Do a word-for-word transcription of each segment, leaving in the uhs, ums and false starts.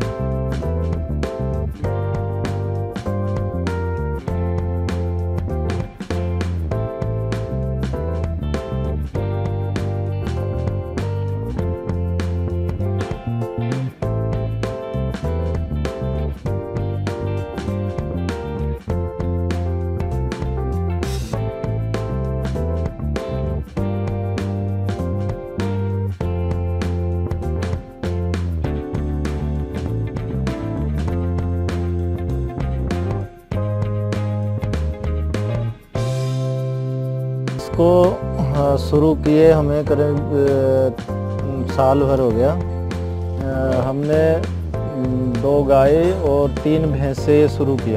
इसको शुरू किए हमें करीब साल भर हो गया। हमने दो गाय और तीन भैंसे शुरू किया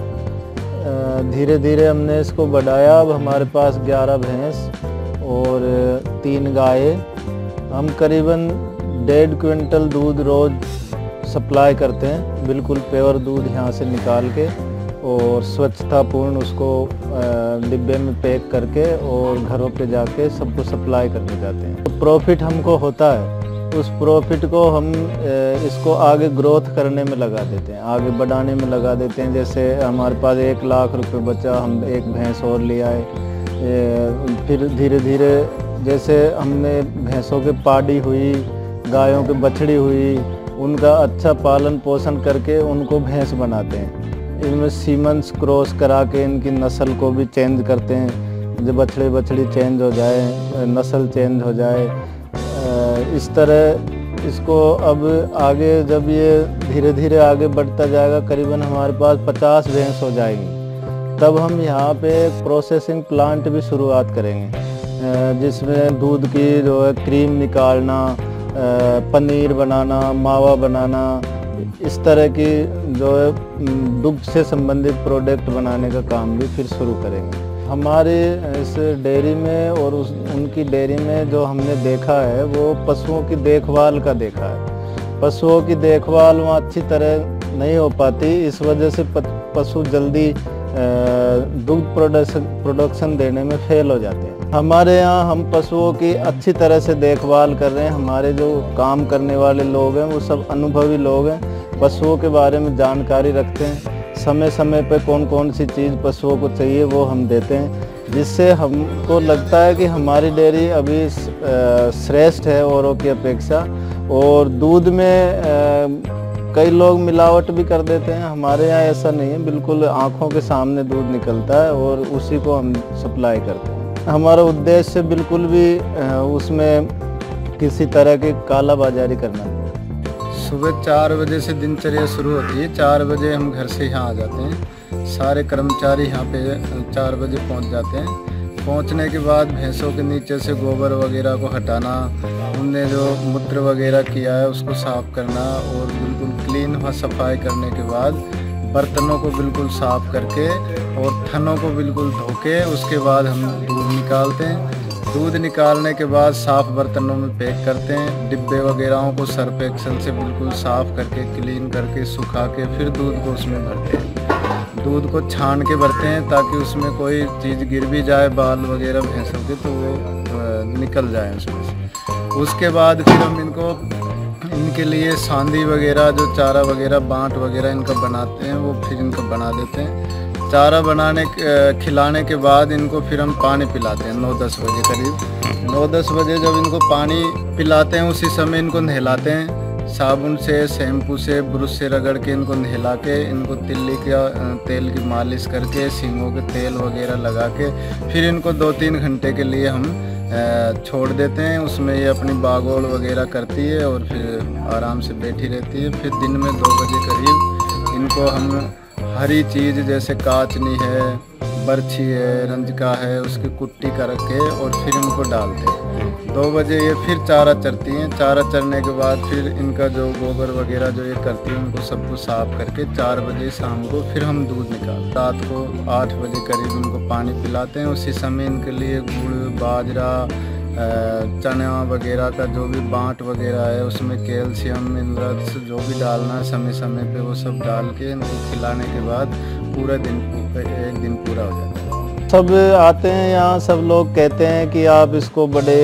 था। धीरे धीरे हमने इसको बढ़ाया। अब हमारे पास ग्यारह भैंस और तीन गाय। हम करीबन डेढ़ क्विंटल दूध रोज़ सप्लाई करते हैं, बिल्कुल प्योर दूध यहाँ से निकाल के और स्वच्छतापूर्ण उसको डिब्बे में पैक करके और घरों पे जाके सबको सप्लाई करने जाते हैं। तो प्रॉफिट हमको होता है, उस प्रॉफिट को हम इसको आगे ग्रोथ करने में लगा देते हैं, आगे बढ़ाने में लगा देते हैं। जैसे हमारे पास एक लाख रुपए बचा, हम एक भैंस और ले आए। फिर धीरे धीरे जैसे हमने भैंसों के पाड़ी हुई, गायों के बछड़ी हुई, उनका अच्छा पालन पोषण करके उनको भैंस बनाते हैं। इनमें सीमंस क्रॉस करा के इनकी नस्ल को भी चेंज करते हैं, जब बछड़े बछड़ी चेंज हो जाए, नस्ल चेंज हो जाए। इस तरह इसको अब आगे जब ये धीरे धीरे आगे बढ़ता जाएगा, करीबन हमारे पास पचास भैंस हो जाएंगी, तब हम यहाँ पे प्रोसेसिंग प्लांट भी शुरुआत करेंगे, जिसमें दूध की जो है क्रीम निकालना, पनीर बनाना, मावा बनाना, इस तरह की जो है दुग्ध से संबंधित प्रोडक्ट बनाने का काम भी फिर शुरू करेंगे। हमारे इस डेयरी में और उस उनकी डेयरी में जो हमने देखा है वो पशुओं की देखभाल का देखा है। पशुओं की देखभाल वहाँ अच्छी तरह नहीं हो पाती, इस वजह से पशु जल्दी दुग्ध प्रोडक्शन प्रोडक्शन देने में फेल हो जाते हैं। हमारे यहाँ हम पशुओं की अच्छी तरह से देखभाल कर रहे हैं। हमारे जो काम करने वाले लोग हैं वो सब अनुभवी लोग हैं, पशुओं के बारे में जानकारी रखते हैं। समय समय पे कौन कौन सी चीज़ पशुओं को चाहिए वो हम देते हैं, जिससे हमको लगता है कि हमारी डेयरी अभी श्रेष्ठ है औरों की अपेक्षा। और दूध में कई लोग मिलावट भी कर देते हैं, हमारे यहाँ ऐसा नहीं है, बिल्कुल आँखों के सामने दूध निकलता है और उसी को हम सप्लाई करते हैं। हमारा उद्देश्य बिल्कुल भी उसमें किसी तरह की काला बाजारी करना नहीं। सुबह चार बजे से दिनचर्या शुरू होती है। चार बजे हम घर से यहाँ आ जाते हैं। सारे कर्मचारी यहाँ पे चार बजे पहुँच जाते हैं। पहुँचने के बाद भैंसों के नीचे से गोबर वगैरह को हटाना, उनने जो मूत्र वगैरह किया है उसको साफ़ करना और बिल्कुल क्लीन व सफाई करने के बाद बर्तनों को बिल्कुल साफ़ करके और थनों को बिल्कुल धो के उसके बाद हम दूध निकालते हैं। दूध निकालने के बाद साफ़ बर्तनों में पैक करते हैं। डिब्बे वगैरह को सर्फ एक्सेल से बिल्कुल साफ़ करके क्लीन करके सुखा के फिर दूध को उसमें भरते हैं। दूध को छान के भरते हैं ताकि उसमें कोई चीज़ गिर भी जाए, बाल वगैरह भैंसों के, तो वो निकल जाए उसमें से। उसके बाद फिर हम इनको इनके लिए सांदी वगैरह जो चारा वगैरह बांट वगैरह इनका बनाते हैं, वो फिर इनको बना देते हैं। चारा बनाने खिलाने के बाद इनको फिर हम पानी पिलाते हैं नौ दस बजे करीब। नौ दस बजे जब इनको पानी पिलाते हैं उसी समय इनको नहलाते हैं। साबुन से, शैम्पू से, ब्रश से रगड़ के इनको नहला के इनको तिल्ली का तेल की मालिश करके सींगों के तेल वगैरह लगा के फिर इनको दो तीन घंटे के लिए हम छोड़ देते हैं। उसमें ये अपनी बागोड़ वगैरह करती है और फिर आराम से बैठी रहती है। फिर दिन में दो बजे करीब इनको हम हरी चीज़ जैसे काचनी है, बर्छी है, रंजका है, उसकी कुट्टी करके और फिर इनको डालते हैं। दो बजे ये फिर चारा चरती हैं। चारा चरने के बाद फिर इनका जो गोबर वगैरह जो ये करती हैं उनको सबको साफ़ करके चार बजे शाम को फिर हम दूध निकालते। रात को आठ बजे करीब इनको पानी पिलाते हैं। उसी समय इनके लिए गुड़, बाजरा, चना वगैरह का जो भी बांट वगैरह है उसमें कैल्शियम, मिनरल्स जो भी डालना है समय समय पे वो सब डाल के इनको खिलाने के बाद पूरा दिन एक दिन पूरा हो जाता है। सब आते हैं यहाँ, सब लोग कहते हैं कि आप इसको बड़े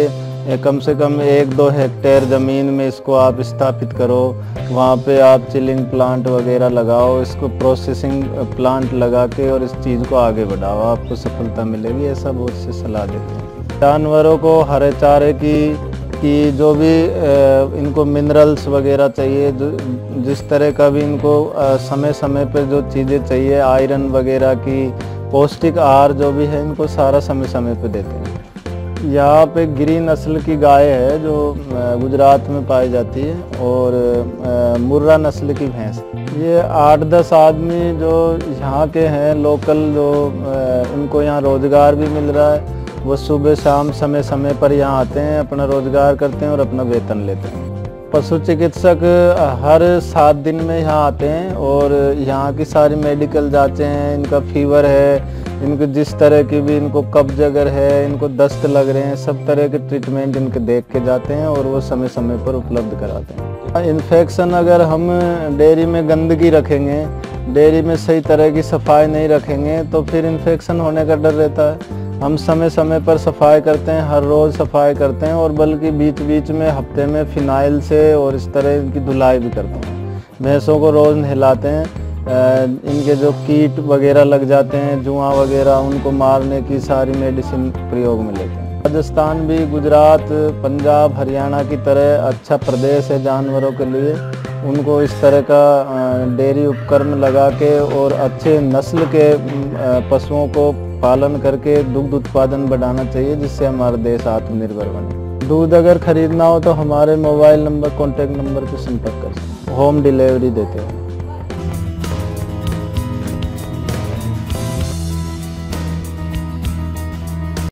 ये कम से कम एक दो हेक्टेयर ज़मीन में इसको आप स्थापित करो, वहाँ पे आप चिलिंग प्लांट वगैरह लगाओ, इसको प्रोसेसिंग प्लांट लगा के और इस चीज़ को आगे बढ़ाओ, आपको सफलता मिलेगी। ऐसा बहुत से सलाह देते हैं। जानवरों को हरे चारे की कि जो भी इनको मिनरल्स वगैरह चाहिए, जो जिस तरह का भी इनको समय समय पर जो चीज़ें चाहिए, आयरन वगैरह की, पौष्टिक आहार जो भी है, इनको सारा समय समय पर देते हैं। यहाँ पे गिरी नस्ल की गाय है जो गुजरात में पाई जाती है, और मुर्रा नस्ल की भैंस। ये आठ दस आदमी जो यहाँ के हैं लोकल, जो इनको यहाँ रोज़गार भी मिल रहा है, वो सुबह शाम समय समय पर यहाँ आते हैं, अपना रोज़गार करते हैं और अपना वेतन लेते हैं। पशु चिकित्सक हर सात दिन में यहाँ आते हैं और यहाँ की सारी मेडिकल जांचें हैं, इनका फीवर है, इनको जिस तरह की भी इनको कब्ज अगर है, इनको दस्त लग रहे हैं, सब तरह के ट्रीटमेंट इनके देख के जाते हैं और वो समय समय पर उपलब्ध कराते हैं। इन्फेक्शन अगर हम डेयरी में गंदगी रखेंगे, डेयरी में सही तरह की सफाई नहीं रखेंगे तो फिर इन्फेक्शन होने का डर रहता है। हम समय समय पर सफाई करते हैं, हर रोज़ सफाई करते हैं, और बल्कि बीच बीच में हफ्ते में फिनाइल से और इस तरह इनकी धुलाई भी करते हैं। भैंसों को रोज़ नहलाते हैं, इनके जो कीट वगैरह लग जाते हैं, जुआ वगैरह, उनको मारने की सारी मेडिसिन प्रयोग में लेते हैं। राजस्थान भी गुजरात, पंजाब, हरियाणा की तरह अच्छा प्रदेश है जानवरों के लिए। उनको इस तरह का डेयरी उपकरण लगा के और अच्छे नस्ल के पशुओं को पालन करके दुग्ध उत्पादन बढ़ाना चाहिए, जिससे हमारा देश आत्मनिर्भर बने। दूध अगर खरीदना हो तो हमारे मोबाइल नंबर, कॉन्टैक्ट नंबर पर संपर्क कर सकते हैं। होम डिलीवरी देते हैं।